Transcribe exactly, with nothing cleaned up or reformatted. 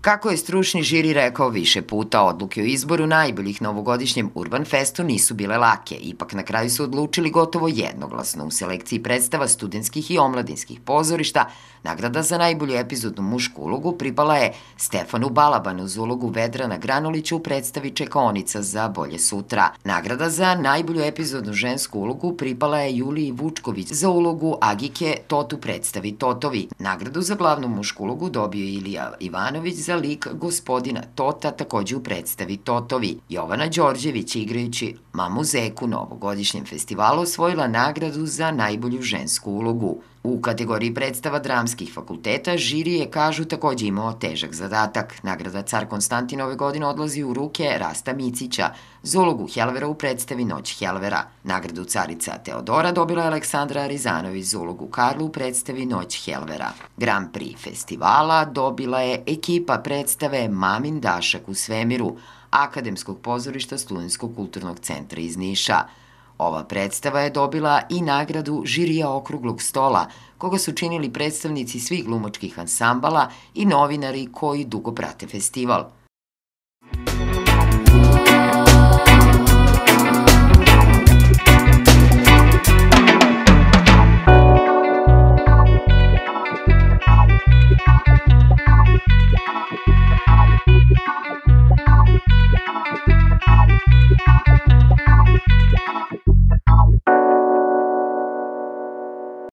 Kako je stručni žiri rekao više puta, odluke o izboru najboljih na ovogodišnjem Urban Festu nisu bile lake. Ipak na kraju su odlučili gotovo jednoglasno. U selekciji predstava studentskih i omladinskih pozorišta nagrada za najbolju epizodnu mušku ulogu pripala je Stefanu Balabanu za ulogu Vedrana Granulića u predstavi Čekaonica za bolje sutra. Nagrada za najbolju epizodnu žensku ulogu pripala je Juliji Vučković za ulogu Agike Tot u predstavi Totovi. Nagradu za glavnu mušku ulogu dobio je Ilija Ivanović za lik gospodina Tota, takođe u predstavi Totovi. Jovana Đorđević, igrajući mamu Zeku na ovogodišnjem festivalu, osvojila nagradu za najbolju žensku ulogu. U kategoriji predstava dramskih fakulteta žiri je, kažu, takođe imao težak zadatak. Nagrada Car Konstantin ove godine odlazi u ruke Rasta Micića za ulogu Helvera u predstavi Noć Helvera. Nagradu Carica Teodora dobila je Aleksandra Rizanović za ulogu Karlu u predstavi Noć Helvera. Grand Prix festivala dobila je ekipa predstave Mamin dašak u svemiru Akademskog pozorišta Studentskog kulturnog centra iz Niša. Ova predstava je dobila i nagradu žirija okruglog stola, koga su činili predstavnici svih glumačkih ansambala i novinari koji dugo prate festival.